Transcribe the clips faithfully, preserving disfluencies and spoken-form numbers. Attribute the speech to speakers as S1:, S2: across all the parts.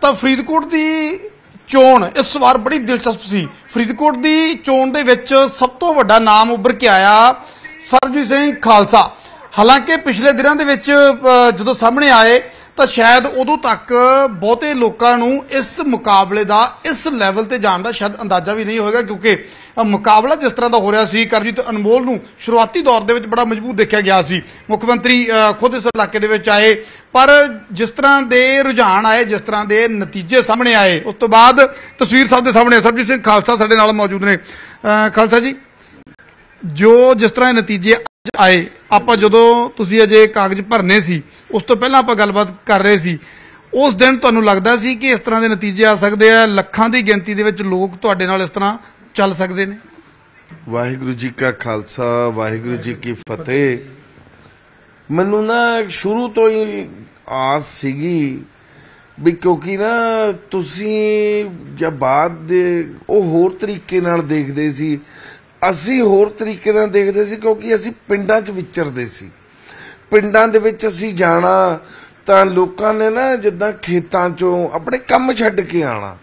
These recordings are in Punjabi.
S1: ਤਾਂ ਫਰੀਦਕੋਟ ਦੀ ਚੋਣ ਇਸ ਵਾਰ ਬੜੀ ਦਿਲਚਸਪ ਸੀ। ਫਰੀਦਕੋਟ ਦੀ ਚੋਣ ਦੇ ਵਿੱਚ ਸਭ ਤੋਂ ਵੱਡਾ ਨਾਮ ਉੱਭਰ ਕੇ ਆਇਆ ਸਰਬਜੀਤ ਸਿੰਘ ਖਾਲਸਾ। ਹਾਲਾਂਕਿ ਪਿਛਲੇ ਦਿਨਾਂ ਦੇ ਵਿੱਚ ਜਦੋਂ ਸਾਹਮਣੇ ਆਏ ਤਾਂ ਸ਼ਾਇਦ ਉਦੋਂ ਤੱਕ ਬਹੁਤੇ ਲੋਕਾਂ ਨੂੰ ਇਸ ਮੁਕਾਬਲੇ ਦਾ ਇਸ ਲੈਵਲ ਤੇ ਜਾਣ ਦਾ ਸ਼ਾਇਦ ਅੰਦਾਜ਼ਾ ਵੀ ਨਹੀਂ ਹੋਏਗਾ, ਕਿਉਂਕਿ ਮੁਕਾਬਲਾ ਜਿਸ ਤਰ੍ਹਾਂ ਦਾ ਹੋ ਰਿਹਾ ਸੀ ਕਰਮਜੀਤ ਅਨਮੋਲ ਨੂੰ ਸ਼ੁਰੂਆਤੀ ਦੌਰ ਦੇ ਵਿੱਚ ਬੜਾ ਮਜ਼ਬੂਤ ਦੇਖਿਆ ਗਿਆ ਸੀ। ਮੁੱਖ ਮੰਤਰੀ ਖੁਦ ਇਸ ਇਲਾਕੇ ਦੇ ਵਿੱਚ ਆਏ, ਪਰ ਜਿਸ ਤਰ੍ਹਾਂ ਦੇ ਰੁਝਾਨ ਆਏ, ਜਿਸ ਤਰ੍ਹਾਂ ਦੇ ਨਤੀਜੇ ਸਾਹਮਣੇ ਆਏ, ਉਸ ਤੋਂ ਬਾਅਦ ਤਸਵੀਰ ਸਭ ਦੇ ਸਾਹਮਣੇ ਸਰਬਜੀਤ ਸਿੰਘ ਖਾਲਸਾ ਸਾਡੇ ਨਾਲ ਮੌਜੂਦ ਨੇ। ਖਾਲਸਾ ਜੀ, ਜੋ ਜਿਸ ਤਰ੍ਹਾਂ ਦੇ ਨਤੀਜੇ ਆਏ, ਆਪਾਂ ਜਦੋਂ ਤੁਸੀਂ ਅਜੇ ਕਾਗਜ਼ ਭਰਨੇ ਸੀ ਉਸ ਤੋਂ ਪਹਿਲਾਂ ਆਪਾਂ ਗੱਲਬਾਤ ਕਰ ਰਹੇ ਸੀ, ਉਸ ਦਿਨ ਤੁਹਾਨੂੰ ਲੱਗਦਾ ਸੀ ਕਿ ਇਸ ਤਰ੍ਹਾਂ ਦੇ ਨਤੀਜੇ ਆ ਸਕਦੇ ਆ, ਲੱਖਾਂ ਦੀ ਗਿਣਤੀ ਦੇ ਵਿੱਚ ਲੋਕ ਤੁਹਾਡੇ ਨਾਲ ਇਸ ਤਰ੍ਹਾਂ ਚੱਲ ਸਕਦੇ ਨੇ?
S2: ਵਾਹਿਗੁਰੂ ਜੀ ਕਾ ਖਾਲਸਾ, ਵਾਹਿਗੁਰੂ ਜੀ ਕੀ ਫਤਿਹ। ਮੈਨੂੰ ਨਾ ਸ਼ੁਰੂ ਤੋਂ ਹੀ ਆਸ ਸੀਗੀ ਵੀ, ਕਿਉਂਕਿ ਨਾ ਤੁਸੀਂ ਜਾਂ ਬਾਅਦ ਦੇ ਉਹ ਹੋਰ ਤਰੀਕੇ ਨਾਲ ਦੇਖਦੇ ਸੀ, ਅਸੀਂ ਹੋਰ ਤਰੀਕੇ ਨਾਲ ਦੇਖਦੇ ਸੀ, ਕਿਉਂਕਿ ਅਸੀਂ ਪਿੰਡਾਂ 'ਚ ਵਿਚਰਦੇ ਸੀ। ਪਿੰਡਾਂ ਦੇ ਵਿੱਚ ਅਸੀਂ ਜਾਣਾ ਤਾਂ ਲੋਕਾਂ ਨੇ ਨਾ ਜਿੱਦਾਂ ਖੇਤਾਂ 'ਚੋਂ ਆਪਣੇ ਕੰਮ ਛੱਡ ਕੇ ਆਉਣਾ,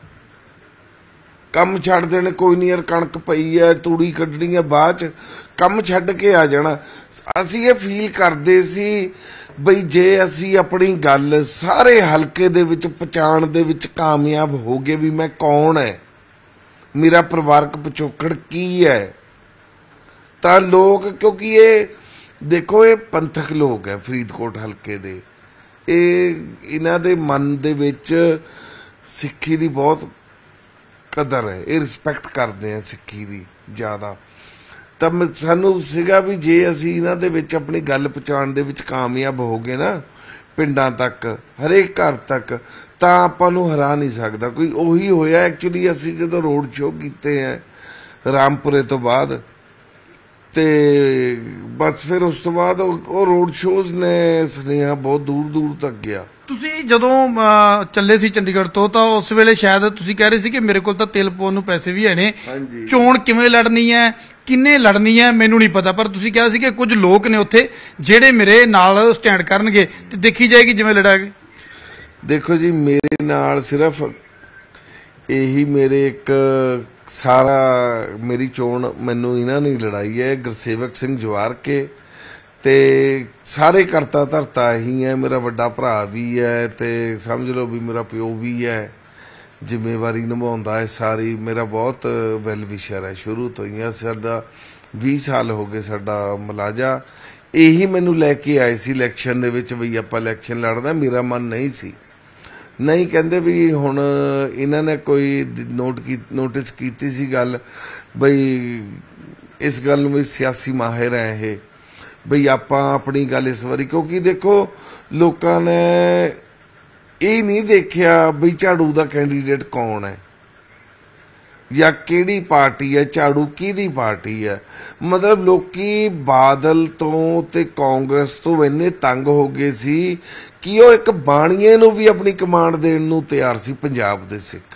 S2: ਕੰਮ ਛੱਡ ਦੇਣੇ, ਕੋਈ ਨਹੀਂ ਯਾਰ ਕਣਕ ਪਈ ਹੈ, ਤੂੜੀ ਕੱਢਣੀ ਹੈ, ਬਾਅਦ 'ਚ ਕੰਮ ਛੱਡ ਕੇ ਆ ਜਾਣਾ। ਅਸੀਂ ਇਹ ਫੀਲ ਕਰਦੇ ਸੀ ਬਈ ਜੇ ਅਸੀਂ ਆਪਣੀ ਗੱਲ ਸਾਰੇ ਹਲਕੇ ਦੇ ਵਿੱਚ ਪਹੁੰਚਾਉਣ ਦੇ ਵਿੱਚ ਕਾਮਯਾਬ ਹੋ ਗਏ ਵੀ ਮੈਂ ਕੌਣ ਹੈ, ਮੇਰਾ ਪਰਿਵਾਰਕ ਪਿਛੋਕੜ ਕੀ ਹੈ, ਤਾਂ ਲੋਕ, ਕਿਉਂਕਿ ਇਹ ਦੇਖੋ ਇਹ ਪੰਥਕ ਲੋਕ ਹੈ ਫਰੀਦਕੋਟ ਹਲਕੇ ਦੇ, ਇਹ ਇਹਨਾਂ ਦੇ ਮਨ ਦੇ ਵਿੱਚ ਸਿੱਖੀ ਦੀ ਬਹੁਤ ਕਦਰ ਹੈ, ਇਹ ਰਿਸਪੈਕਟ ਕਰਦੇ ਆ ਸਿੱਖੀ ਦੀ ਜ਼ਿਆਦਾ। ਤਾਂ ਸਾਨੂੰ ਸੀਗਾ ਵੀ ਜੇ ਅਸੀਂ ਇਹਨਾਂ ਦੇ ਵਿੱਚ ਆਪਣੀ ਗੱਲ ਪਹੁੰਚਾਉਣ ਦੇ ਵਿੱਚ ਕਾਮਯਾਬ ਹੋ ਗਏ ਨਾ ਪਿੰਡਾਂ ਤੱਕ, ਹਰੇਕ ਘਰ ਤੱਕ, ਤਾਂ ਆਪਾਂ ਨੂੰ ਹਰਾ ਨਹੀਂ ਸਕਦਾ ਕੋਈ। ਉਹੀ ਹੋਇਆ ਐਕਚੁਅਲੀ, ਅਸੀਂ ਜਦੋਂ ਰੋਡ ਸ਼ੋਅ ਕੀਤੇ ਹੈ ਰਾਮਪੁਰੇ ਤੋਂ ਬਾਅਦ, ਤੇ ਬਸ ਫਿਰ ਉਸ ਤੋਂ ਬਾਅਦ ਉਹ ਰੋਡ ਸ਼ੋਜ਼ ਨੇ ਸੁਨੇਹਾ ਬਹੁਤ ਦੂਰ ਦੂਰ ਤੱਕ ਗਿਆ।
S1: ਤੁਸੀਂ ਜਦੋਂ ਚੱਲੇ ਸੀ ਚੰਡੀਗੜ੍ਹ ਤੋਂ, ਤਾਂ ਉਸ ਵੇਲੇ ਸ਼ਾਇਦ ਤੁਸੀਂ ਕਹਿ ਰਹੇ ਸੀ ਕਿ ਮੇਰੇ ਕੋਲ ਤਾਂ ਤੇਲ ਪਾਉਣ ਨੂੰ ਪੈਸੇ ਵੀ ਹੈ ਨੇ, ਚੋਣ ਕਿਵੇਂ ਲੜਨੀ ਹੈ, ਕਿੰਨੇ ਲੜਨੀ ਹੈ ਮੈਨੂੰ ਨਹੀਂ ਪਤਾ, ਪਰ ਤੁਸੀਂ ਕਿਹਾ ਸੀ ਕਿ ਕੁਝ ਲੋਕ ਨੇ ਉੱਥੇ ਜਿਹੜੇ ਮੇਰੇ ਨਾਲ ਸਟੈਂਡ ਕਰਨਗੇ ਤੇ ਦੇਖੀ ਜਾਏਗੀ ਜਿਵੇਂ ਲੜਾਂਗੇ।
S2: ਦੇਖੋ ਜੀ, ਮੇਰੇ ਨਾਲ ਸਿਰਫ ਇਹੀ ਮੇਰੇ ਇੱਕ ਸਾਰਾ ਮੇਰੀ ਚੋਣ ਮੈਨੂੰ ਇਹਨਾਂ ਨੇ ਲੜਾਈ ਹੈ, ਗੁਰਸੇਵਕ ਸਿੰਘ ਜਵਾਰ ਕੇ, ਤੇ ਸਾਰੇ ਕਰਤਾ ਧਰਤਾ ਹੀ ਹੈ, ਮੇਰਾ ਵੱਡਾ ਭਰਾ ਵੀ ਹੈ ਤੇ ਸਮਝ ਲਓ ਵੀ ਮੇਰਾ ਪਿਓ ਵੀ ਹੈ, ਜ਼ਿੰਮੇਵਾਰੀ ਨਿਭਾਉਂਦਾ ਹੈ ਸਾਰੀ, ਮੇਰਾ ਬਹੁਤ ਵੈਲ ਵਿਸ਼ਰ ਹੈ ਸ਼ੁਰੂ ਤੋਂ ਹੀ। ਸਾਡਾ ਵੀਹ ਸਾਲ ਹੋ ਗਏ ਸਾਡਾ ਮੁਲਾਜ਼ਾ, ਇਹੀ ਮੈਨੂੰ ਲੈ ਕੇ ਆਏ ਸੀ ਇਲੈਕਸ਼ਨ ਦੇ ਵਿੱਚ ਵੀ ਆਪਾਂ ਇਲੈਕਸ਼ਨ ਲੜਨਾ। ਮੇਰਾ ਮਨ ਨਹੀਂ ਸੀ, ਨਹੀਂ ਕਹਿੰਦੇ ਵੀ ਹੁਣ ਇਹਨਾਂ ਨੇ ਕੋਈ ਨੋਟ ਕੀ ਨੋਟਿਸ ਕੀਤੀ ਸੀ ਗੱਲ ਬਈ ਇਸ ਗੱਲ ਨੂੰ ਵੀ ਸਿਆਸੀ ਮਾਹਿਰ ਹੈ ਇਹ, ਬਈ ਆਪਾਂ ਆਪਣੀ ਗੱਲ ਇਸ ਵਾਰੀ, ਕਿਉਂਕਿ ਦੇਖੋ ਲੋਕਾਂ ਨੇ ਇਹ ਨਹੀਂ ਦੇਖਿਆ ਬਈ ਝਾੜੂ ਦਾ ਕੈਂਡੀਡੇਟ ਕੌਣ ਹੈ ਜਾਂ ਕਿਹੜੀ ਪਾਰਟੀ ਹੈ, ਝਾੜੂ ਕਿਹਦੀ ਪਾਰਟੀ ਹੈ। ਮਤਲਬ ਲੋਕੀ ਬਾਦਲ ਤੋਂ ਤੇ ਕਾਂਗਰਸ ਤੋਂ ਇੰਨੇ ਤੰਗ ਹੋ ਗਏ ਸੀ ਕਿ ਉਹ ਇੱਕ ਬਾਣੀਏ ਨੂੰ ਵੀ ਆਪਣੀ ਕਮਾਂਡ ਦੇਣ ਨੂੰ ਤਿਆਰ ਸੀ। ਪੰਜਾਬ ਦੇ ਸਿੱਖ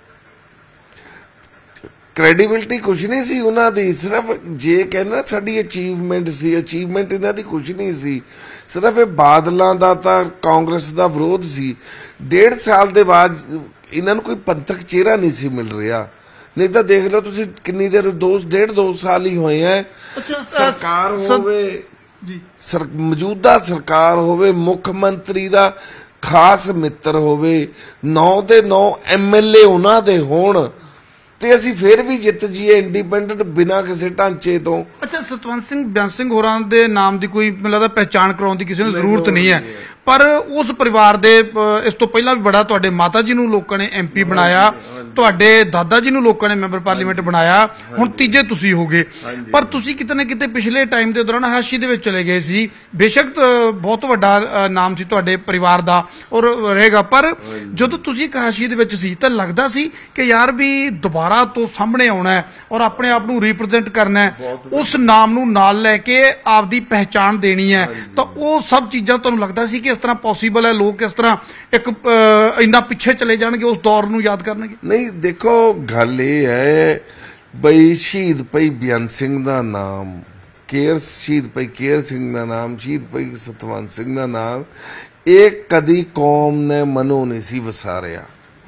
S2: ਕ੍ਰੈਡੀਬਿਲਿਟੀ ਕੁਛ ਨਹੀਂ ਸੀ ਉਹਨਾਂ ਦੀ, ਸਿਰਫ ਜੇ ਕਹਿੰਦਾ ਸਾਡੀ ਅਚੀਵਮੈਂਟ ਸੀ, ਅਚੀਵਮੈਂਟ ਇਹਨਾਂ ਦੀ ਕੁਛ ਨਹੀਂ ਸੀ, ਸਿਰਫ ਇਹ ਬਾਦਲਾਂ ਦਾ ਤਾਂ ਕਾਂਗਰਸ ਦਾ ਵਿਰੋਧ ਸੀ। ਡੇਢ ਸਾਲ ਦੇ ਬਾਅਦ ਇਹਨਾਂ ਨੂੰ ਕੋਈ ਪੰਥਕ ਚਿਹਰਾ ਨਹੀਂ ਸੀ ਮਿਲ ਰਿਹਾ, ਨਹੀਂ ਤਾਂ ਦੇਖ ਲਓ ਤੁਸੀਂ ਕਿੰਨੀ ਦੇਰ, ਦੋ ਡੇਢ ਦੋ ਸਾਲ ਹੀ ਹੋਏ ਹੈ ਸਰਕਾਰ ਹੋਵੇ, ਮੌਜੂਦਾ ਸਰਕਾਰ ਹੋਵੇ, ਮੁੱਖ ਮੰਤਰੀ ਦਾ ਖਾਸ ਮਿੱਤਰ ਹੋਵੇ, ਨੌ ਦੇ ਨੌ ਐਮ ਐਲ ਏ ਉਹਨਾਂ ਦੇ ਹੋਣ ਤੇ ਅਸੀਂ ਫਿਰ ਵੀ ਜਿੱਤ ਜੀਏ ਇੰਡੀਪੈਂਡੈਂਟ ਬਿਨਾਂ ਕਿਸੇ ਢਾਂਚੇ ਤੋਂ।
S1: ਅੱਛਾ, ਸਤਵੰਤ ਸਿੰਘ ਬਿਆਨ ਸਿੰਘ ਹੋਰਾਂ ਦੇ ਨਾਮ ਦੀ ਕੋਈ ਮੈਨੂੰ ਲੱਗਦਾ ਪਹਿਚਾਣ ਕਰਾਉਣ ਦੀ ਕਿਸੇ ਨੂੰ ਜ਼ਰੂਰਤ ਨਹੀਂ ਹੈ, ਪਰ ਉਸ ਪਰਿਵਾਰ ਦੇ ਇਸ ਤੋਂ ਪਹਿਲਾਂ ਵੀ ਬੜਾ, ਤੁਹਾਡੇ ਮਾਤਾ ਜੀ ਨੂੰ ਲੋਕਾਂ ਨੇ ਐਮ ਪੀ ਬਣਾਇਆ, ਤੁਹਾਡੇ ਦਾਦਾ ਜੀ ਨੂੰ ਲੋਕਾਂ ਨੇ ਮੈਂਬਰ ਪਾਰਲੀਮੈਂਟ ਬਣਾਇਆ, ਹੁਣ ਤੀਜੇ ਤੁਸੀਂ ਹੋ ਗਏ, ਪਰ ਤੁਸੀਂ ਕਿਤੇ ਨਾ ਕਿਤੇ ਪਿਛਲੇ ਟਾਈਮ ਦੇ ਦੌਰਾਨ ਹਾਸ਼ੀ ਦੇ ਵਿੱਚ ਚਲੇ ਗਏ ਸੀ। ਬੇਸ਼ੱਕ ਬਹੁਤ ਵੱਡਾ ਨਾਮ ਸੀ ਤੁਹਾਡੇ ਪਰਿਵਾਰ ਦਾ ਔਰ ਰਹੇਗਾ, ਪਰ ਜਦੋਂ ਤੁਸੀਂ ਇੱਕ ਹਾਸ਼ੀ ਦੇ ਵਿੱਚ ਸੀ ਤਾਂ ਲੱਗਦਾ ਸੀ ਕਿ ਯਾਰ ਵੀ ਦੁਬਾਰਾ ਤੋਂ ਸਾਹਮਣੇ ਆਉਣਾ ਹੈ ਔਰ ਆਪਣੇ ਆਪ ਨੂੰ ਰਿਪਰੈਜ਼ੈਂਟ ਕਰਨਾ ਹੈ, ਉਸ ਨਾਮ ਨੂੰ ਨਾਲ ਲੈ ਕੇ ਆਪਦੀ ਪਹਿਚਾਣ ਦੇਣੀ ਹੈ, ਤਾਂ ਉਹ ਸਭ ਚੀਜ਼ਾਂ ਤੁਹਾਨੂੰ ਲੱਗਦਾ ਸੀ ਕਿ ਇਸ ਤਰ੍ਹਾਂ ਪੋਸੀਬਲ ਹੈ, ਲੋਕ ਇਸ ਤਰ੍ਹਾਂ ਇੱਕ ਇੰਨਾ ਪਿੱਛੇ ਚਲੇ ਜਾਣਗੇ, ਉਸ ਦੌਰ ਨੂੰ ਯਾਦ ਕਰਨਗੇ?
S2: ਨਹੀਂ, ਦੇਖੋ ਗੱਲ ਇਹ ਹੈ ਬਈ ਸ਼ਹੀਦ ਭਾਈ ਬਿਆਨ ਸਿੰਘ ਦਾ ਨਾਮ, ਕੇਰ ਸ਼ਹੀਦ ਭਾਈ ਕੇਰ ਸਿੰਘ ਦਾ ਨਾਮ, ਸ਼ਹੀਦ ਭਾਈ ਸਤਵੰਤ ਸਿੰਘ ਦਾ ਨਾਮ, ਇਹ ਕਦੀ ਕੌਮ ਨੇ ਮਨੋਂ ਨਹੀਂ ਸੀ ਵਸਾਰਿਆ।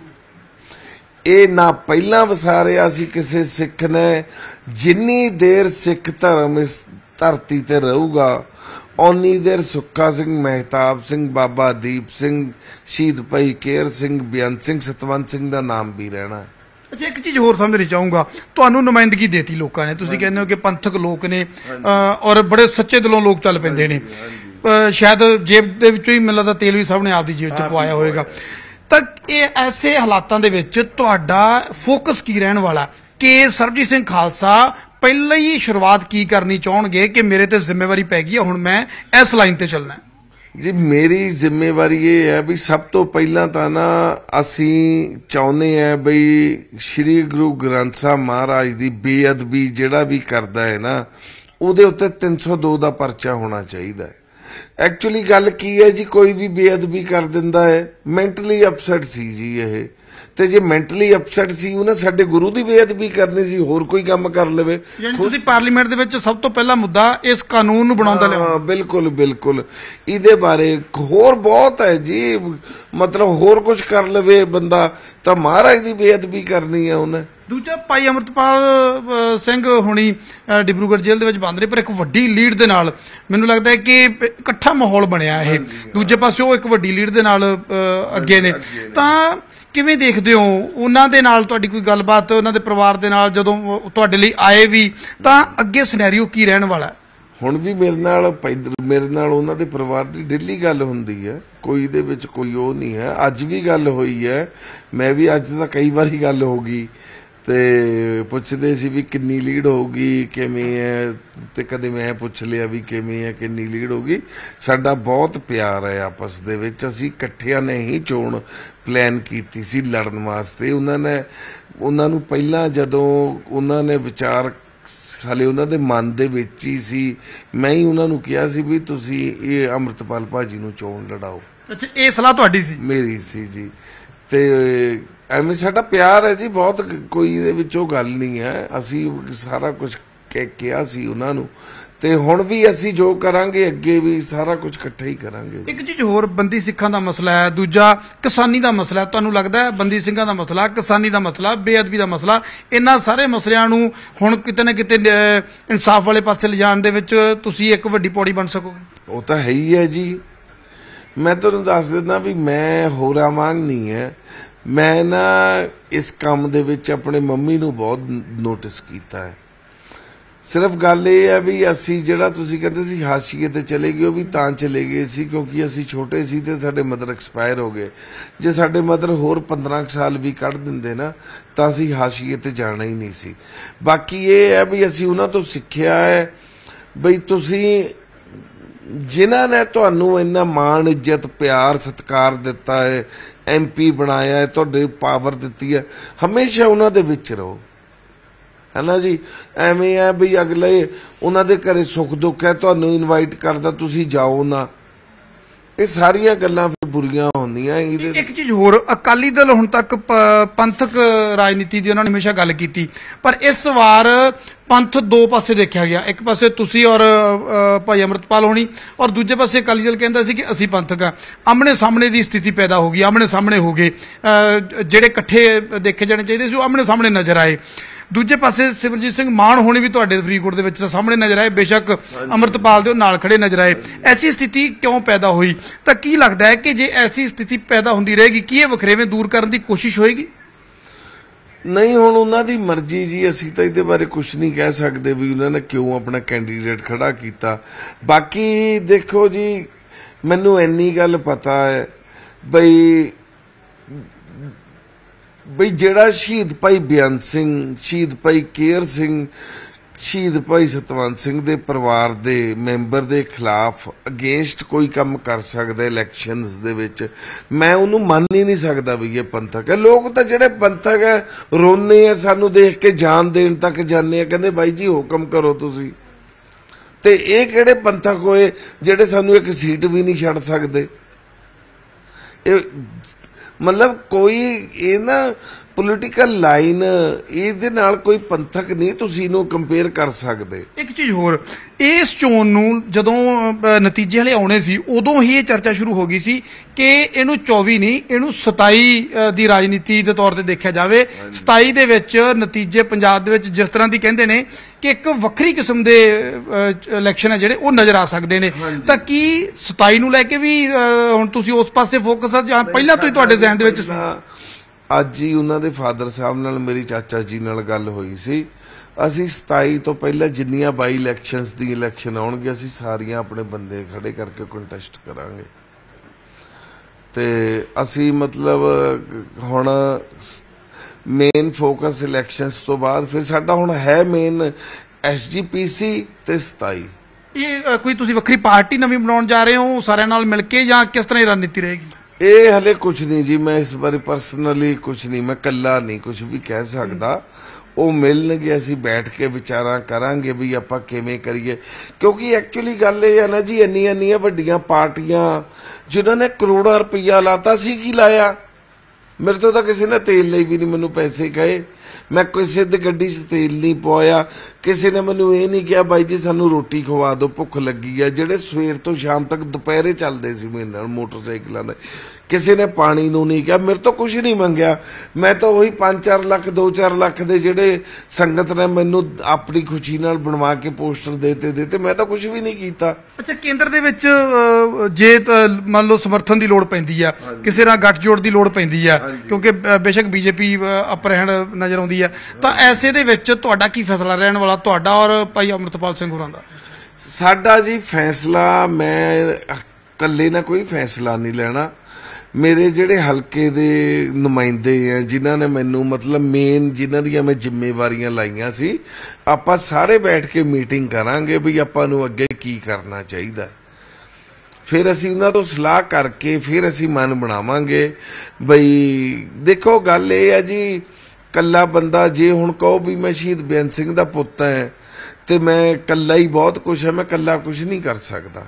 S2: ਇਹ ਨਾ ਪਹਿਲਾਂ ਵਸਾਰਿਆ ਸੀ ਕਿਸੇ ਸਿੱਖ ਨੇ। ਜਿੰਨੀ ਦੇਰ ਸਿੱਖ ਧਰਮ ਇਸ ਧਰਤੀ ਤੇ ਰਹੂਗਾ ਓਨੀ ਦੇਰ ਸੁੱਖਾ ਸਿੰਘ, ਮਹਿਤਾਬ ਸਿੰਘ, ਬਾਬਾ ਦੀਪ ਸਿੰਘ, ਸ਼ਹੀਦ ਭਾਈ ਕੇਹਰ ਸਿੰਘ, ਬੇਅੰਤ ਸਿੰਘ, ਸਤਵੰਤ ਸਿੰਘ ਦਾ ਨਾਮ ਵੀ ਰਹਿਣਾ।
S1: ਅੱਛਾ, ਇੱਕ ਚੀਜ਼ ਹੋਰ ਸਮਝਣੀ ਚਾਹੂੰਗਾ, ਤੁਹਾਨੂੰ ਨੁਮਾਇੰਦਗੀ ਦੇਤੀ ਲੋਕਾਂ ਨੇ, ਤੁਸੀਂ ਕਹਿੰਦੇ ਹੋ ਕਿ ਪੰਥਕ ਲੋਕ ਨੇ ਔਰ ਬੜੇ ਸੱਚੇ ਦਿਲੋਂ ਲੋਕ ਚੱਲ ਪੈਂਦੇ ਨੇ, ਸ਼ਾਇਦ ਜੇਬ ਦੇ ਵਿੱਚੋਂ ਹੀ ਮੈਨੂੰ ਲੱਗਦਾ ਤੇਲ ਵੀ ਸਭ ਨੇ ਆਪਦੀ ਜੇਬ 'ਚ ਪਵਾਇਆ ਹੋਏਗਾ। ਤਾਂ ਇਹ ਐਸੇ ਹਾਲਾਤਾਂ ਦੇ ਵਿੱਚ ਤੁਹਾਡਾ ਫੋਕਸ ਕੀ ਰਹਿਣ ਵਾਲਾ ਕਿ ਸਰਬਜੀਤ ਸਿੰਘ ਖਾਲਸਾ ਪਹਿਲਾਂ ਹੀ ਸ਼ੁਰੂਆਤ ਕੀ ਕਰਨੀ ਚਾਹਣਗੇ ਕਿ ਮੇਰੇ ਤੇ ਜ਼ਿੰਮੇਵਾਰੀ ਪੈ ਗਈ ਹੈ, ਹੁਣ ਮੈਂ ਇਸ ਲਾਈਨ ਤੇ ਚੱਲਣਾ?
S2: ਜੀ ਮੇਰੀ ਜ਼ਿੰਮੇਵਾਰੀ ਇਹ ਹੈ ਵੀ ਸਭ ਤੋਂ ਪਹਿਲਾਂ ਤਾਂ ਨਾ ਅਸੀਂ ਚਾਹੁੰਦੇ ਆ ਬਈ ਸ਼੍ਰੀ ਗੁਰੂ ਗ੍ਰੰਥ ਸਾਹਿਬ ਮਹਾਰਾਜ ਦੀ ਬੇਅਦਬੀ ਜਿਹੜਾ ਵੀ ਕਰਦਾ ਹੈ ਨਾ ਉਹਦੇ ਉੱਤੇ ਤਿੰਨ ਸੌ ਦੋ ਦਾ ਪਰਚਾ ਹੋਣਾ ਚਾਹੀਦਾ ਹੈ। ਐਕਚੁਅਲੀ ਗੱਲ ਕੀ ਹੈ ਜੀ, ਕੋਈ ਵੀ ਬੇਅਦਬੀ ਕਰ ਦਿੰਦਾ ਹੈ, ਮੈਂਟਲੀ ਅਪਸੈਟ ਸੀ ਜੀ ਇਹ, ਤੇ ਜੇ ਮੈਂਟਲੀ ਅਪਸੈਟ ਸੀ ਉਹਨੇ ਸਾਡੇ ਗੁਰੂ ਦੀ ਬੇਅਦਬੀ ਕਰਨੀ ਸੀ, ਹੋਰ ਕੋਈ ਕੰਮ ਕਰ ਲਵੇ।
S1: ਤੁਸੀਂ ਪਾਰਲੀਮੈਂਟ ਦੇ ਵਿੱਚ ਸਭ ਤੋਂ ਪਹਿਲਾ ਮੁੱਦਾ ਇਸ ਕਾਨੂੰਨ ਨੂੰ ਬਣਾਉਂਦਾ ਲਿਆ।
S2: ਹਾਂ ਬਿਲਕੁਲ ਬਿਲਕੁਲ, ਇਹਦੇ ਬਾਰੇ ਹੋਰ ਬਹੁਤ ਹੈ ਜੀ, ਮਤਲਬ ਹੋਰ ਕੁਝ ਕਰ ਲਵੇ ਬੰਦਾ ਤਾਂ ਮਹਾਰਾਜ ਦੀ ਬੇਅਦਬੀ ਕਰਨੀ ਹੈ ਉਹਨੇ।
S1: ਦੂਜਾ, ਭਾਈ ਅਮਰਤਪਾਲ ਸਿੰਘ ਹੁਣੀ ਡਿਬਰੂਗੜ੍ਹ ਜੇਲ੍ਹ ਦੇ ਵਿੱਚ ਬੰਦ ਨੇ, ਪਰ ਇੱਕ ਵੱਡੀ ਲੀਡ ਦੇ ਨਾਲ ਮੈਨੂੰ ਲੱਗਦਾ ਹੈ ਕਿ ਇਕੱਠਾ ਮਾਹੌਲ ਬਣਿਆ ਇਹ। ਦੂਜੇ ਪਾਸੇ ਉਹ ਇੱਕ ਵੱਡੀ ਲੀਡ ਦੇ ਨਾਲ ਅੱਗੇ ਨੇ, ਤਾਂ ਕਿਵੇਂ ਦੇਖਦੇ ਹੋ ਉਹਨਾਂ ਦੇ ਨਾਲ ਤੁਹਾਡੀ ਕੋਈ ਗੱਲਬਾਤ, ਉਹਨਾਂ ਦੇ ਪਰਿਵਾਰ ਦੇ ਨਾਲ ਜਦੋਂ ਤੁਹਾਡੇ ਲਈ ਆਏ ਵੀ, ਤਾਂ ਅੱਗੇ ਸਿਨੈਰੀਓ ਕੀ ਰਹਿਣ ਵਾਲਾ?
S2: ਹੁਣ ਵੀ ਮੇਰੇ ਨਾਲ ਮੇਰੇ ਨਾਲ ਉਹਨਾਂ ਦੇ ਪਰਿਵਾਰ ਦੀ ਡੇਲੀ ਗੱਲ ਹੁੰਦੀ ਹੈ, ਕੋਈ ਇਹਦੇ ਵਿੱਚ ਕੋਈ ਉਹ ਨਹੀਂ ਹੈ। ਅੱਜ ਵੀ ਗੱਲ ਹੋਈ ਹੈ, ਮੈਂ ਵੀ ਅੱਜ ਤਾਂ ਕਈ ਵਾਰੀ ਗੱਲ ਹੋ ਗਈ ਤੇ ਪੁੱਛਦੇ ਸੀ ਵੀ ਕਿੰਨੀ ਲੀਡ ਹੋਊਗੀ, ਕਿਵੇਂ ਹੈ, ਤੇ ਕਦੇ ਮੈਂ ਪੁੱਛ ਲਿਆ ਵੀ ਕਿਵੇਂ ਹੈ, ਕਿੰਨੀ ਲੀਡ ਹੋਊਗੀ। ਸਾਡਾ ਬਹੁਤ ਪਿਆਰ ਹੈ ਆਪਸ ਦੇ ਵਿੱਚ, ਅਸੀਂ ਇਕੱਠਿਆਂ ਨੇ ਹੀ ਚੋਣ ਪਲਾਨ ਕੀਤੀ ਸੀ ਲੜਨ ਵਾਸਤੇ। ਉਹਨਾਂ ਨੇ ਉਹਨਾਂ ਨੂੰ ਪਹਿਲਾਂ ਜਦੋਂ ਉਹਨਾਂ ਨੇ ਵਿਚਾਰ ਹਾਲੇ ਉਹਨਾਂ ਦੇ ਮਨ ਦੇ ਵਿੱਚ ਹੀ ਸੀ, ਮੈਂ ਹੀ ਉਹਨਾਂ ਨੂੰ ਕਿਹਾ ਸੀ ਵੀ ਤੁਸੀਂ ਇਹ ਅੰਮ੍ਰਿਤਪਾਲ ਭਾਜੀ ਨੂੰ ਚੋਣ ਲੜਾਓ।
S1: ਅੱਛਾ, ਇਹ ਸਲਾਹ ਤੁਹਾਡੀ ਸੀ? ਮੇਰੀ
S2: ਸੀ ਜੀ। ਤੇ ਐਵੇਂ ਸਾਡਾ ਪਿਆਰ ਹੈ ਜੀ ਬਹੁਤ, ਕੋਈ ਇਹਦੇ ਵਿੱਚ ਉਹ ਗੱਲ ਨਹੀਂ ਹੈ। ਅਸੀਂ ਸਾਰਾ ਕੁਝ ਕਿਹਾ ਸੀ ਉਹਨਾਂ ਨੂੰ, ਤੇ ਹੁਣ ਵੀ ਅਸੀਂ ਜੋ ਕਰਾਂਗੇ ਅੱਗੇ ਵੀ ਸਾਰਾ ਕੁਝ ਇਕੱਠਾ ਹੀ ਕਰਾਂਗੇ।
S1: ਇੱਕ ਚੀਜ਼ ਹੋਰ, ਬੰਦੀ ਸਿੱਖਾਂ ਦਾ ਮਸਲਾ ਹੈ, ਦੂਜਾ ਕਿਸਾਨੀ ਦਾ ਮਸਲਾ ਹੈ। ਤੁਹਾਨੂੰ ਲੱਗਦਾ ਹੈ ਬੰਦੀ ਸਿੰਘਾਂ ਦਾ ਮਸਲਾ, ਕਿਸਾਨੀ ਦਾ ਮਸਲਾ, ਬੇਅਦਬੀ ਦਾ ਮਸਲਾ, ਇਹਨਾਂ ਸਾਰੇ ਮਸਲਿਆਂ ਨੂੰ ਹੁਣ ਕਿਤੇ ਨਾ ਕਿਤੇ ਇਨਸਾਫ ਵਾਲੇ ਪਾਸੇ ਲਿਜਾਣ ਦੇ ਵਿੱਚ ਤੁਸੀਂ ਇੱਕ ਵੱਡੀ ਪੌੜੀ ਬਣ ਸਕੋਗੇ?
S2: ਉਹ ਤਾਂ ਹੈ ਹੀ ਹੈ ਜੀ। ਮੈਂ ਤੁਹਾਨੂੰ ਦੱਸ ਦਿੰਦਾ ਵੀ ਮੈਂ ਹੋਰਾਂ ਵਾਂਗ ਨਹੀਂ ਹੈ, ਮੈਂ ਨਾ ਇਸ ਕੰਮ ਦੇ ਵਿੱਚ ਆਪਣੇ ਮੰਮੀ ਨੂੰ ਬਹੁਤ ਨੋਟਿਸ ਕੀਤਾ ਹੈ। ਸਿਰਫ ਗੱਲ ਇਹ ਹੈ ਵੀ ਅਸੀਂ ਜਿਹੜਾ ਤੁਸੀਂ ਕਹਿੰਦੇ ਸੀ ਹਾਸ਼ੀਏ ਤੇ ਚਲੇ ਗਏ, ਉਹ ਵੀ ਤਾਂ ਚਲੇ ਗਏ ਸੀ ਕਿਉਂਕਿ ਅਸੀਂ ਛੋਟੇ ਸੀ ਤੇ ਸਾਡੇ ਮਦਰ ਐਕਸਪਾਇਰ ਹੋ ਗਏ। ਜੇ ਸਾਡੇ ਮਦਰ ਹੋਰ ਪੰਦਰਾਂ ਸਾਲ ਵੀ ਕੱਢ ਦਿੰਦੇ ਨਾ ਤਾਂ ਅਸੀਂ ਹਾਸ਼ੀਏ ਤੇ ਜਾਣਾ ਹੀ ਨਹੀਂ ਸੀ। ਬਾਕੀ ਇਹ ਹੈ ਵੀ ਅਸੀਂ ਉਹਨਾਂ ਤੋਂ ਸਿੱਖਿਆ ਹੈ ਬਈ ਤੁਸੀਂ ਜਿਨ੍ਹਾਂ ਨੇ ਤੁਹਾਨੂੰ ਇੰਨਾ ਮਾਣ, ਇੱਜ਼ਤ, ਪਿਆਰ, ਸਤਿਕਾਰ ਦਿੱਤਾ ਹੈ, ਐਮ ਪੀ ਬਣਾਇਆ ਹੈ, ਤੁਹਾਡੇ ਪਾਵਰ ਦਿੱਤੀ ਹੈ, ਹਮੇਸ਼ਾ ਉਹਨਾਂ ਦੇ ਵਿੱਚ ਰਹੋ, ਹੈ ਨਾ ਜੀ। ਐਵੇਂ ਹੈ ਵੀ ਅਗਲੇ ਉਹਨਾਂ ਦੇ ਘਰੇ ਸੁੱਖ ਦੁੱਖ ਹੈ, ਤੁਹਾਨੂੰ ਇਨਵਾਈਟ ਕਰਦਾ, ਤੁਸੀਂ ਜਾਓ ਨਾ, ਇਹ ਸਾਰੀਆਂ ਗੱਲਾਂ ਫਿਰ ਬੁਰੀਆਂ ਹੁੰਦੀਆਂ। ਇਹਦੇ
S1: ਇੱਕ ਚੀਜ਼ ਹੋਰ, ਅਕਾਲੀ ਦਲ ਹੁਣ ਤੱਕ ਪੰਥਕ ਰਾਜਨੀਤੀ ਦੀ ਉਹਨਾਂ ਨੇ ਹਮੇਸ਼ਾ ਗੱਲ ਕੀਤੀ, ਪਰ ਇਸ ਵਾਰ ਪੰਥ ਦੋ ਪਾਸੇ ਦੇਖਿਆ ਗਿਆ, ਇੱਕ ਪਾਸੇ ਤੁਸੀਂ ਔਰ ਭਾਈ ਅਮਰਤਪਾਲ ਹੋਣੀ, ਔਰ ਦੂਜੇ ਪਾਸੇ ਅਕਾਲੀ ਦਲ ਕਹਿੰਦਾ ਸੀ ਕਿ ਅਸੀਂ ਪੰਥਕ ਆ। ਆਮਣੇ ਸਾਹਮਣੇ ਦੀ ਸਥਿਤੀ ਪੈਦਾ ਹੋ ਗਈ, ਆਮਣੇ ਸਾਹਮਣੇ ਹੋ ਗਏ, ਜਿਹੜੇ ਇਕੱਠੇ ਦੇਖੇ ਜਾਣੇ ਚਾਹੀਦੇ ਸੀ ਉਹ ਆਮਣੇ ਸਾਹਮਣੇ ਨਜ਼ਰ ਆਏ। ਦੂਜੇ ਪਾਸੇ ਸਿਮਰਜੀਤ ਸਿੰਘ ਮਾਨ ਹੋਣੀ ਵੀ ਤੁਹਾਡੇ ਫਰੀਦਕੋਟ ਦੇ ਵਿੱਚ ਤਾਂ ਸਾਹਮਣੇ ਨਜ਼ਰ ਆਏ, ਬੇਸ਼ੱਕ ਅਮਰਤਪਾਲ ਦੇ ਨਾਲ ਖੜੇ ਨਜ਼ਰ ਆਏ। ਐਸੀ ਸਥਿਤੀ ਕਿਉਂ ਪੈਦਾ ਹੋਈ? ਤਾਂ ਕੀ ਲੱਗਦਾ ਹੈ ਕਿ ਜੇ ਐਸੀ ਸਥਿਤੀ ਪੈਦਾ ਹੁੰਦੀ ਰਹੇਗੀ ਕੀ ਇਹ ਵਖਰੇਵੇਂ ਦੂਰ ਕਰਨ ਦੀ ਕੋਸ਼ਿਸ਼ ਹੋਏਗੀ?
S2: ਨਹੀਂ, ਹੁਣ ਉਹਨਾਂ ਦੀ ਮਰਜ਼ੀ ਜੀ, ਅਸੀਂ ਤਾਂ ਇਹਦੇ ਬਾਰੇ ਕੁਝ ਨਹੀਂ ਕਹਿ ਸਕਦੇ ਵੀ ਉਹਨਾਂ ਨੇ ਕਿਉਂ ਆਪਣਾ ਕੈਂਡੀਡੇਟ ਖੜਾ ਕੀਤਾ। ਬਾਕੀ ਦੇਖੋ ਜੀ, ਮੈਨੂੰ ਇੰਨੀ ਗੱਲ ਪਤਾ ਹੈ ਬਈ ਬਈ ਜਿਹੜਾ ਸ਼ਹੀਦ ਭਾਈ ਬੇਅੰਤ ਸਿੰਘ, ਸ਼ਹੀਦ ਭਾਈ ਕੇਹਰ ਸਿੰਘ, ਸ਼ਹੀਦ ਭਾਈ ਸਤਵੰਤ ਸਿੰਘ ਦੇ ਪਰਿਵਾਰ ਦੇ ਮੈਂਬਰ ਦੇ ਖਿਲਾਫ ਅਗੇਂਸਟ ਕੋਈ ਕੰਮ ਕਰ ਸਕਦਾ ਇਲੈਕਸ਼ਨਸ ਦੇ ਵਿੱਚ, ਮੈਂ ਉਹਨੂੰ ਮੰਨ ਹੀ ਨਹੀਂ ਸਕਦਾ ਵੀ ਇਹ ਪੰਥਕ ਹੈ। ਲੋਕ ਤਾਂ ਜਿਹੜੇ ਪੰਥਕ ਹੈ ਰੋਂਦੇ ਆ, ਸਾਨੂੰ ਦੇਖ ਕੇ ਜਾਨ ਦੇਣ ਤੱਕ ਜਾਂਦੇ ਆ, ਕਹਿੰਦੇ ਬਾਈ ਜੀ ਹੁਕਮ ਕਰੋ ਤੁਸੀਂ। ਤੇ ਇਹ ਕਿਹੜੇ ਪੰਥਕ ਹੋਏ ਜਿਹੜੇ ਸਾਨੂੰ ਇੱਕ ਸੀਟ ਵੀ ਨਹੀਂ ਛੱਡ ਸਕਦੇ? ਇਹ ਮਤਲਬ ਕੋਈ ਇਹ ਨਾ ਪੋਲੀਟੀਕਲ ਲਾਈਨ ਇਹਦੇ ਨਾਲ ਕੋਈ ਪੰਥਕ ਨਹੀਂ ਤੁਸੀਂ ਇਹਨੂੰ ਕੰਪੇਅਰ ਕਰ ਸਕਦੇ।
S1: ਇੱਕ ਚੀਜ਼ ਹੋਰ, ਇਸ ਚੋਣ ਨੂੰ ਜਦੋਂ ਅ, ਨਤੀਜੇ ਹਲੇ ਆਉਣੇ ਸੀ ਉਦੋਂ ਹੀ ਇਹ ਚਰਚਾ ਸ਼ੁਰੂ ਹੋ ਗਈ ਸੀ ਕਿ ਇਹਨੂੰ ਚੌਵੀ ਨਹੀਂ ਇਹਨੂੰ ਸਤਾਈ ਅ, ਦੀ ਰਾਜਨੀਤੀ ਦੇ ਤੌਰ ਤੇ ਦੇਖਿਆ ਜਾਵੇ। ਸਤਾਈ ਦੇ ਵਿੱਚ ਨਤੀਜੇ ਪੰਜਾਬ ਦੇ ਵਿੱਚ ਜਿਸ ਤਰ੍ਹਾਂ ਦੀ ਕਹਿੰਦੇ ਨੇ ਕਿ ਇੱਕ ਵੱਖਰੀ ਕਿਸਮ ਦੇ ਇਲੈਕਸ਼ਨ ਹੈ ਜਿਹੜੇ ਉਹ ਨਜ਼ਰ ਆ ਸਕਦੇ ਨੇ, ਤਾਂ ਕੀ ਸਤਾਈ ਨੂੰ ਲੈ ਕੇ ਵੀ ਅ, ਹੁਣ ਤੁਸੀਂ ਉਸ ਪਾਸੇ ਫੋਕਸ ਆ ਜਾਂ ਪਹਿਲਾਂ ਤੋਂ ਹੀ ਤੁਹਾਡੇ ਜ਼ਿਹਨ ਦੇ ਵਿੱਚ ਸੀ?
S2: ਅੱਜ ਹੀ ਉਹਨਾਂ ਦੇ ਫਾਦਰ ਸਾਹਿਬ ਨਾਲ ਮੇਰੀ ਚਾਚਾ ਜੀ ਨਾਲ ਗੱਲ ਹੋਈ ਸੀ। ਅਸੀਂ ਸਤਾਈ ਤੋਂ ਪਹਿਲਾਂ ਜਿੰਨੀਆਂ ਬਾਈ ਇਲੈਕਸ਼ਨਸ ਦੀ ਇਲੈਕਸ਼ਨ ਆਉਣਗੇ ਅਸੀਂ ਸਾਰੀਆਂ ਆਪਣੇ ਬੰਦੇ ਖੜੇ ਕਰਕੇ ਕੰਟੈਸਟ ਕਰਾਂਗੇ। ਤੇ ਅਸੀਂ ਮਤਲਬ ਹੁਣ ਮੇਨ ਫੋਕਸ ਇਲੈਕਸ਼ਨਸ ਤੋਂ ਬਾਅਦ ਫਿਰ ਸਾਡਾ ਹੁਣ ਹੈ ਮੇਨ ਐਸ ਜੀ ਪੀ ਸੀ ਤੇ ਸਤਾਈ।
S1: ਇਹ ਅ, ਕੋਈ ਤੁਸੀਂ ਵੱਖਰੀ ਪਾਰਟੀ ਨਵੀਂ ਬਣਾਉਣ ਜਾ ਰਹੇ ਹੋ ਸਾਰਿਆਂ ਨਾਲ ਮਿਲ ਕੇ ਜਾਂ ਕਿਸ ਤਰ੍ਹਾਂ ਦੀ ਰਣਨੀਤੀ ਰਹੇਗੀ?
S2: ਇਹ ਹਲੇ ਕੁਝ ਨਹੀਂ ਜੀ, ਮੈਂ ਇਸ ਬਾਰੇ ਪਰਸਨਲੀ ਕੁਝ ਨਹੀਂ, ਮੈਂ ਕੱਲਾ ਨਹੀਂ ਕੁਝ ਵੀ ਕਹਿ ਸਕਦਾ। ਉਹ ਮਿਲਣਗੇ, ਅਸੀਂ ਬੈਠ ਕੇ ਵਿਚਾਰਾਂ ਕਰਾਂਗੇ ਵੀ ਆਪਾਂ ਕਿਵੇਂ ਕਰੀਏ, ਕਿਉਂਕਿ ਐਕਚੁਅਲੀ ਗੱਲ ਇਹ ਹੈ ਨਾ ਜੀ, ਇੰਨੀਆਂ ਇੰਨੀਆਂ ਵੱਡੀਆਂ ਪਾਰਟੀਆਂ ਜਿਨ੍ਹਾਂ ਨੇ ਕਰੋੜਾਂ ਰੁਪਈਆ ਲਾਤਾ ਸੀ, ਕੀ ਲਾਇਆ? ਮੇਰੇ ਤੋਂ ਤਾਂ ਕਿਸੇ ਨੇ ਤੇਲ ਲਈ ਵੀ ਨਹੀਂ ਮੈਨੂੰ ਪੈਸੇ ਕਹੇ, ਮੈਂ ਕਿਸੇ ਦੀ ਗੱਡੀ 'ਚ ਤੇਲ ਨਹੀਂ ਪਵਾਇਆ, ਕਿਸੇ ਨੇ ਮੈਨੂੰ ਇਹ ਨਹੀਂ ਕਿਹਾ ਬਾਈ ਜੀ ਸਾਨੂੰ ਰੋਟੀ ਖਵਾ ਦਿਓ ਭੁੱਖ ਲੱਗੀ ਆ, ਜਿਹੜੇ ਸਵੇਰ ਤੋਂ ਸ਼ਾਮ ਤੱਕ ਦੁਪਹਿਰੇ ਚੱਲਦੇ ਸੀ ਮੇਰੇ ਨਾਲ ਮੋਟਰਸਾਈਕਲਾਂ ਦੇ, ਕਿਸੇ ਨੇ ਪਾਣੀ ਨੂੰ ਨਹੀਂ ਕਿਹਾ, ਮੇਰੇ ਤੋਂ ਕੁਝ ਨਹੀਂ ਮੰਗਿਆ। ਮੈਂ ਤਾਂ ਉਹੀ ਪੰਜ ਚਾਰ ਲੱਖ ਦੋ ਚਾਰ ਲੱਖ ਦੇ ਜਿਹੜੇ ਸੰਗਤ ਨੇ ਮੈਨੂੰ ਆਪਣੀ ਖੁਸ਼ੀ ਨਾਲ ਬਣਵਾ ਕੇ ਪੋਸਟਰ ਦੇਤੇ ਦੇਤੇ, ਮੈਂ ਤਾਂ ਕੁਝ ਵੀ ਨਹੀਂ ਕੀਤਾ।
S1: ਅੱਛਾ, ਕੇਂਦਰ ਦੇ ਵਿੱਚ ਅ, ਜੇ ਅ, ਮੰਨ ਲਓ ਸਮਰਥਨ ਦੀ ਲੋੜ ਪੈਂਦੀ ਆ, ਕਿਸੇ ਨਾਲ ਗੱਠਜੋੜ ਦੀ ਲੋੜ ਪੈਂਦੀ ਆ, ਕਿਉਂਕਿ ਅ, ਬੇਸ਼ੱਕ ਬੀਜੇਪੀ ਅਪਰ ਹੈਂਡ ਨਜ਼ਰ ਆਉਂਦੀ ਆ, ਤਾਂ ਐਸੇ ਦੇ ਵਿੱਚ ਤੁਹਾਡਾ ਕੀ ਫੈਸਲਾ ਰਹਿਣ ਵਾਲਾ, ਤੁਹਾਡਾ ਔਰ ਭਾਈ ਅੰਮ੍ਰਿਤਪਾਲ ਸਿੰਘ ਹੋਰਾਂ ਦਾ?
S2: ਸਾਡਾ ਜੀ ਫੈਸਲਾ, ਮੈਂ ਇਕੱਲੇ ਨਾਲ ਕੋਈ ਫੈਸਲਾ ਨਹੀਂ ਲੈਣਾ। ਮੇਰੇ ਜਿਹੜੇ ਹਲਕੇ ਦੇ ਨੁਮਾਇੰਦੇ ਆ ਜਿਨ੍ਹਾਂ ਨੇ ਮੈਨੂੰ ਮਤਲਬ ਮੇਨ ਜਿਨ੍ਹਾਂ ਦੀਆਂ ਮੈਂ ਜ਼ਿੰਮੇਵਾਰੀਆਂ ਲਾਈਆਂ ਸੀ, ਆਪਾਂ ਸਾਰੇ ਬੈਠ ਕੇ ਮੀਟਿੰਗ ਕਰਾਂਗੇ ਵੀ ਆਪਾਂ ਨੂੰ ਅੱਗੇ ਕੀ ਕਰਨਾ ਚਾਹੀਦਾ। ਫਿਰ ਅਸੀਂ ਉਹਨਾਂ ਤੋਂ ਸਲਾਹ ਕਰਕੇ ਫਿਰ ਅਸੀਂ ਮਨ ਬਣਾਵਾਂਗੇ। ਬਈ ਦੇਖੋ ਗੱਲ ਇਹ ਆ ਜੀ, ਕੱਲਾ ਬੰਦਾ ਜੇ ਹੁਣ ਕਹੋ ਵੀ ਮੈਂ ਸ਼ਹੀਦ ਬੇਅੰਤ ਸਿੰਘ ਦਾ ਪੁੱਤ ਹੈ ਤੇ ਮੈਂ ਕੱਲਾ ਹੀ ਬਹੁਤ ਕੁਛ ਹੈ, ਮੈਂ ਕੱਲਾ ਕੁਛ ਨਹੀਂ ਕਰ ਸਕਦਾ।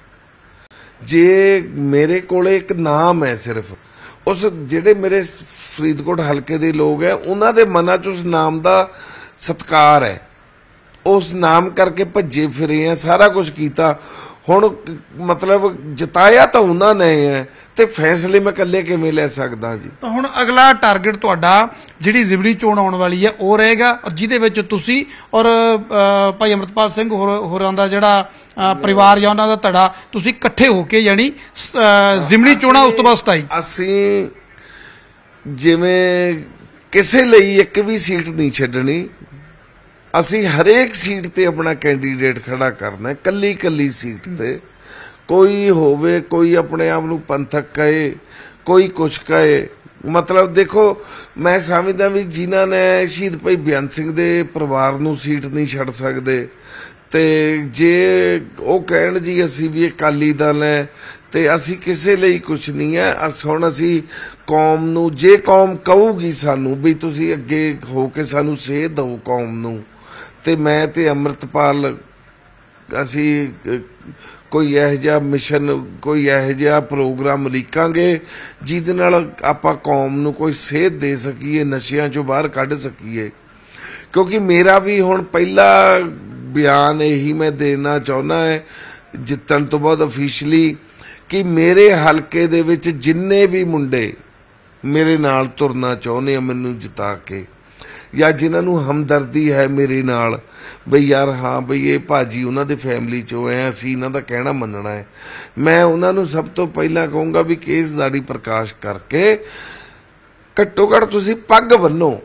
S2: ਜੇ ਮੇਰੇ ਕੋਲੇ ਇੱਕ ਨਾਮ ਹੈ, ਸਿਰਫ ਉਸ ਜਿਹੜੇ ਮੇਰੇ ਫਰੀਦਕੋਟ ਹਲਕੇ ਦੇ ਲੋਕ ਹੈ ਉਹਨਾਂ ਦੇ ਮਨਾਂ 'ਚ ਉਸ ਨਾਮ ਦਾ ਸਤਿਕਾਰ ਹੈ, ਉਸ ਨਾਮ ਕਰਕੇ ਭੱਜੇ ਫਿਰੇ ਆ, ਸਾਰਾ ਕੁਝ ਕੀਤਾ। ਹੁਣ ਮਤਲਬ ਜਿਤਾਇਆ ਤਾਂ ਉਹਨਾਂ ਨੇ ਹੈ ਤੇ ਫੈਸਲੇ ਮੈਂ ਇਕੱਲੇ ਕਿਵੇਂ ਲੈ ਸਕਦਾ ਜੀ? ਤਾਂ
S1: ਹੁਣ ਅਗਲਾ ਟਾਰਗੇਟ ਤੁਹਾਡਾ ਜਿਹੜੀ ਜ਼ਿਮਨੀ ਚੋਣ ਆਉਣ ਵਾਲੀ ਹੈ ਉਹ ਰਹੇਗਾ, ਜਿਹਦੇ ਵਿੱਚ ਤੁਸੀਂ ਔਰ ਭਾਈ ਅੰਮ੍ਰਿਤਪਾਲ ਸਿੰਘ ਹੋਰਾਂ ਦਾ ਜਿਹੜਾ ਪਰਿਵਾਰ ਜਾਂ ਉਹਨਾਂ ਦਾ ਧੜਾ ਤੁਸੀਂ ਇਕੱਠੇ ਹੋ ਕੇ ਯਾਨੀ ਜ਼ਿਮਨੀ ਚੋਣਾਂ ਉਸ ਤੋਂ ਬਾਅਦ ਸਤਾਈ।
S2: ਅਸੀਂ ਜਿਵੇਂ ਕਿਸੇ ਲਈ ਇੱਕ ਵੀ ਸੀਟ ਨਹੀਂ ਛੱਡਣੀ, ਅਸੀਂ ਹਰੇਕ ਸੀਟ ਤੇ ਆਪਣਾ ਕੈਂਡੀਡੇਟ ਖੜਾ ਕਰਨਾ, ਕੱਲੀ ਕੱਲੀ ਸੀਟ ਤੇ। ਕੋਈ ਹੋਵੇ, ਕੋਈ ਆਪਣੇ ਆਪ ਨੂੰ ਪੰਥਕ ਕਹੇ, ਕੋਈ ਕੁਛ ਕਹੇ, ਮਤਲਬ ਦੇਖੋ ਮੈਂ ਸਮਝਦਾ ਵੀ ਜਿਨ੍ਹਾਂ ਨੇ ਸ਼ਹੀਦ ਭਾਈ ਬੇਅੰਤ ਸਿੰਘ ਦੇ ਪਰਿਵਾਰ ਨੂੰ ਸੀਟ ਨਹੀਂ ਛੱਡ ਸਕਦੇ, ਤੇ ਜੇ ਉਹ ਕਹਿਣ ਜੀ ਅਸੀਂ ਵੀ ਅਕਾਲੀ ਦਲ ਹੈ ਤੇ ਅਸੀਂ ਕਿਸੇ ਲਈ ਕੁਛ ਨਹੀਂ ਹੈ। ਹੁਣ ਅਸੀਂ ਕੌਮ ਨੂੰ, ਜੇ ਕੌਮ ਕਹੂਗੀ ਸਾਨੂੰ ਵੀ ਤੁਸੀਂ ਅੱਗੇ ਹੋ ਕੇ ਸਾਨੂੰ ਸੇਧ ਦਿਓ ਕੌਮ ਨੂੰ, ਤੇ ਮੈਂ ਤੇ ਅੰਮ੍ਰਿਤਪਾਲ ਅਸੀਂ ਕੋਈ ਇਹੋ ਜਿਹਾ ਮਿਸ਼ਨ, ਕੋਈ ਇਹੋ ਜਿਹਾ ਪ੍ਰੋਗਰਾਮ ਲਿਖਾਂਗੇ ਜਿਹਦੇ ਨਾਲ ਆਪਾਂ ਕੌਮ ਨੂੰ ਕੋਈ ਸੇਧ ਦੇ ਸਕੀਏ, ਨਸ਼ਿਆਂ ਚੋਂ ਬਾਹਰ ਕੱਢ ਸਕੀਏ। ਕਿਉਂਕਿ ਮੇਰਾ ਵੀ ਹੁਣ ਪਹਿਲਾ ਬਿਆਨ ਇਹੀ ਮੈਂ ਦੇਣਾ ਚਾਹੁੰਦਾ ਹੈ ਜਿੱਤਣ ਤੋਂ ਬਾਅਦ ਅਫੀਸ਼ਲੀ, ਕਿ ਮੇਰੇ ਹਲਕੇ ਦੇ ਵਿੱਚ ਜਿੰਨੇ ਵੀ ਮੁੰਡੇ ਮੇਰੇ ਨਾਲ ਤੁਰਨਾ ਚਾਹੁੰਦੇ ਆ ਮੈਨੂੰ ਜਿਤਾ ਕੇ, ਜਾਂ ਜਿਨ੍ਹਾਂ ਨੂੰ ਹਮਦਰਦੀ ਹੈ ਮੇਰੇ ਨਾਲ ਬਈ ਯਾਰ ਹਾਂ ਬਈ ਇਹ ਭਾਜੀ ਉਹਨਾਂ ਦੇ ਫੈਮਿਲੀ ਚੋਂ ਹੈ, ਅਸੀਂ ਇਹਨਾਂ ਦਾ ਕਹਿਣਾ ਮੰਨਣਾ ਹੈ, ਮੈਂ ਉਹਨਾਂ ਨੂੰ ਸਭ ਤੋਂ ਪਹਿਲਾਂ ਕਹੂੰਗਾ ਵੀ ਕੇਸਦਾੜੀ ਪ੍ਰਕਾਸ਼ ਕਰਕੇ ਘੱਟੋ ਘੱਟ ਤੁਸੀਂ ਪੱਗ ਬੰਨੋ,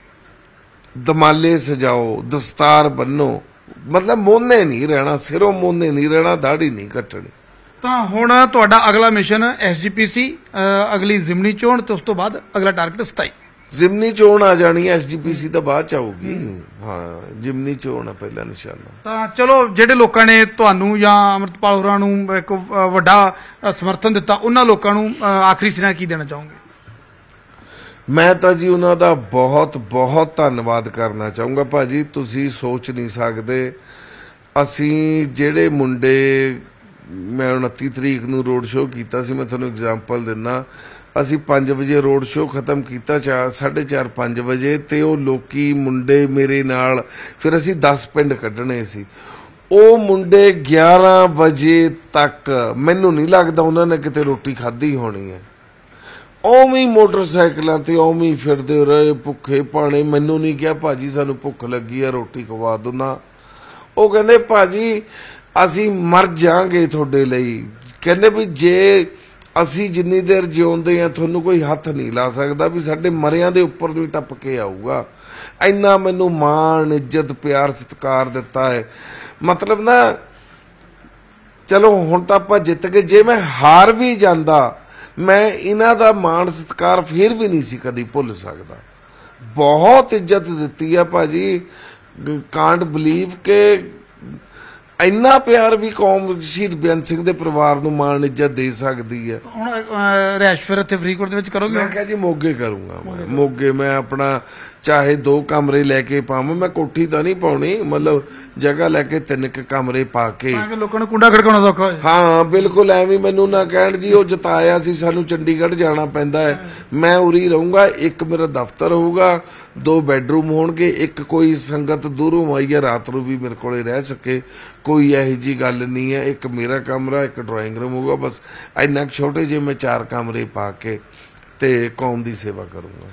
S2: ਦਮਾਲੇ ਸਜਾਓ, ਦਸਤਾਰ ਬੰਨੋ, ਮਤਲਬ ਮੋਨੇ ਨਹੀਂ ਰਹਿਣਾ, ਸਿਰੋਂ ਮੋਨੇ ਨਹੀਂ ਰਹਿਣਾ, ਦਾੜੀ ਨਹੀਂ ਕੱਟਣੀ।
S1: ਤਾਂ ਹੁਣ ਤੁਹਾਡਾ ਅਗਲਾ ਮਿਸ਼ਨ ਐਸ ਜੀ ਪੀ ਸੀ, ਅਗਲੀ ਜ਼ਿਮਨੀ ਚੋਣ ਤੇ ਉਸ ਤੋਂ ਬਾਅਦ ਅਗਲਾ ਟਾਰਗੇਟ ਸਤਾਈ।
S2: ਜ਼ਿਮਨੀ ਚੋਣ ਆ ਜਾਣੀ ਹੈ, ਐਸ ਜੀ ਪੀ ਸੀ ਤਾਂ ਬਾਅਦ ਚ ਆਊਗੀ। ਹਾਂ, ਜ਼ਿਮਨੀ ਚੋਣ ਆ ਪਹਿਲਾ ਨਿਸ਼ਾਨਾ।
S1: ਤਾਂ ਚਲੋ, ਜਿਹੜੇ ਲੋਕਾਂ ਨੇ ਤੁਹਾਨੂੰ ਜਾਂ ਅੰਮ੍ਰਿਤਪਾਲ ਹੋਰਾਂ ਨੂੰ ਇੱਕ ਵੱਡਾ ਸਮਰਥਨ ਦਿੱਤਾ, ਉਹਨਾਂ ਲੋਕਾਂ ਨੂੰ ਆਖਰੀ ਸੁਨੇਹਾ ਕੀ ਦੇਣਾ ਚਾਹੋਗੇ?
S2: ਮੈਂ ਤਾਂ ਜੀ ਉਹਨਾਂ ਦਾ ਬਹੁਤ ਬਹੁਤ ਧੰਨਵਾਦ ਕਰਨਾ ਚਾਹੂੰਗਾ। ਭਾਜੀ ਤੁਸੀਂ ਸੋਚ ਨਹੀਂ ਸਕਦੇ, ਅਸੀਂ ਜਿਹੜੇ ਮੁੰਡੇ, ਮੈਂ ਉਨੱਤੀ ਤਰੀਕ ਨੂੰ ਰੋਡ ਸ਼ੋਅ ਕੀਤਾ ਸੀ, ਮੈਂ ਤੁਹਾਨੂੰ ਐਗਜ਼ਾਮਪਲ ਦਿੰਦਾ, ਅਸੀਂ ਪੰਜ ਵਜੇ ਰੋਡ ਸ਼ੋਅ ਖਤਮ ਕੀਤਾ, ਚਾਰ ਸਾਢੇ ਚਾਰ ਪੰਜ ਵਜੇ, ਤੇ ਉਹ ਲੋਕੀ ਮੁੰਡੇ ਮੇਰੇ ਨਾਲ, ਫਿਰ ਅਸੀਂ ਦਸ ਪਿੰਡ ਕੱਢਣੇ ਸੀ। ਉਹ ਮੁੰਡੇ ਗਿਆਰਾਂ ਵਜੇ ਤੱਕ ਮੈਨੂੰ ਨਹੀਂ ਲੱਗਦਾ ਉਹਨਾਂ ਨੇ ਕਿਤੇ ਰੋਟੀ ਖਾਧੀ ਹੋਣੀ ਹੈ। ਉਵੇਂ ਹੀ ਮੋਟਰਸਾਈਕਲਾਂ ਤੇ ਉਵੇਂ ਹੀ ਫਿਰਦੇ ਰਹੇ ਭੁੱਖੇ ਭਾਣੇ। ਮੈਨੂੰ ਨਹੀਂ ਕਿਹਾ ਭਾਜੀ ਸਾਨੂੰ ਭੁੱਖ ਲੱਗੀ ਆ ਰੋਟੀ ਖਵਾ ਦੋ ਨਾ। ਉਹ ਕਹਿੰਦੇ ਭਾਜੀ ਅਸੀਂ ਮਰ ਜਾਾਂਗੇ ਤੁਹਾਡੇ ਲਈ। ਕਹਿੰਦੇ ਵੀ ਜੇ ਅਸੀਂ ਜਿੰਨੀ ਦੇਰ ਜਿਉਂਦੇ ਆ ਤੁਹਾਨੂੰ ਕੋਈ ਹੱਥ ਨਹੀਂ ਲਾ ਸਕਦਾ, ਵੀ ਸਾਡੇ ਮਰਿਆਂ ਦੇ ਉੱਪਰ ਵੀ ਟੱਪ ਕੇ ਆਊਗਾ। ਇੰਨਾ ਮੈਨੂੰ ਮਾਣ ਇੱਜ਼ਤ ਪਿਆਰ ਸਤਿਕਾਰ ਦਿੱਤਾ ਹੈ। ਮਤਲਬ ਨਾ ਚਲੋ ਹੁਣ ਤਾਂ ਆਪਾਂ ਜਿੱਤ ਗਏ, ਜੇ ਮੈਂ ਹਾਰ ਵੀ ਜਾਂਦਾ ਮੈਂ ਇਹਨਾਂ ਦਾ ਮਾਣ ਸਤਿਕਾਰ ਫਿਰ ਵੀ ਨਹੀਂ ਸੀ ਕਦੀ ਭੁੱਲ ਸਕਦਾ। ਬਹੁਤ ਇੱਜ਼ਤ ਦਿੱਤੀ ਆ ਭਾਜੀ, ਕਾਂਟ ਬਲੀਵ ਕਿ ਇੰਨਾ ਪਿਆਰ ਵੀ ਕੌਮ ਸ਼ਹੀਦ ਬੇਅੰਤ ਸਿੰਘ ਦੇ ਪਰਿਵਾਰ ਨੂੰ ਮਾਣ ਇੱਜ਼ਤ ਦੇ ਸਕਦੀ ਹੈ।
S1: ਹੁਣ ਰੈਸ਼ ਫਿਰ ਇੱਥੇ ਫਰੀਦਕੋਟ ਦੇ ਵਿੱਚ ਕਰੋਗੇ?
S2: ਮੈਂ ਕਿਹਾ ਜੀ ਮੋਗੇ ਕਰੂੰਗਾ, ਮੈਂ ਮੋਗੇ ਮੈਂ ਆਪਣਾ ਚਾਹੇ ਦੋ ਕਮਰੇ ਲੈ ਕੇ ਪਾਵਾਂ, ਮੈਂ ਕੋਠੀ ਤਾਂ ਨਹੀਂ ਪਾਉਣੀ, ਮਤਲਬ ਜਗ੍ਹਾ ਲੈ ਕੇ ਤਿੰਨ ਕੁ ਕਮਰੇ ਪਾ ਕੇ,
S1: ਲੋਕਾਂ ਨੂੰ ਕੁੰਡਾ ਖੜਕਾਉਣਾ ਸੌਖਾ ਹੋਏ।
S2: ਹਾਂ ਬਿਲਕੁਲ, ਐਵੇਂ ਮੈਨੂੰ ਨਾ ਕਹਿਣ ਜੀ ਉਹ ਜਿਤਾਇਆ ਸੀ ਸਾਨੂੰ ਚੰਡੀਗੜ੍ਹ ਜਾਣਾ ਪੈਂਦਾ ਹੈ। ਮੈਂ ਉਰੀ ਰਹੂੰਗਾ, ਇੱਕ ਮੇਰਾ ਦਫ਼ਤਰ ਹੋਊਗਾ, ਦੋ ਬੈਡਰੂਮ ਹੋਣਗੇ, ਇੱਕ ਕੋਈ ਸੰਗਤ ਦੂਰੋਂ ਆਈ ਹੈ ਰਾਤ ਨੂੰ ਵੀ ਮੇਰੇ ਕੋਲੇ ਰਹਿ ਸਕੇ, ਕੋਈ ਇਹੋ ਜਿਹੀ ਗੱਲ ਨਹੀਂ ਹੈ। ਇੱਕ ਮੇਰਾ ਕਮਰਾ, ਇੱਕ ਡਰਾਇੰਗ ਰੂਮ ਹੋਊਗਾ, ਬਸ ਇੰਨਾ ਛੋਟੇ ਜਿਹੇ ਮੈਂ ਚਾਰ ਕਮਰੇ ਪਾ ਕੇ ਤੇ ਕੌਮ ਦੀ ਸੇਵਾ ਕਰੂੰਗਾ।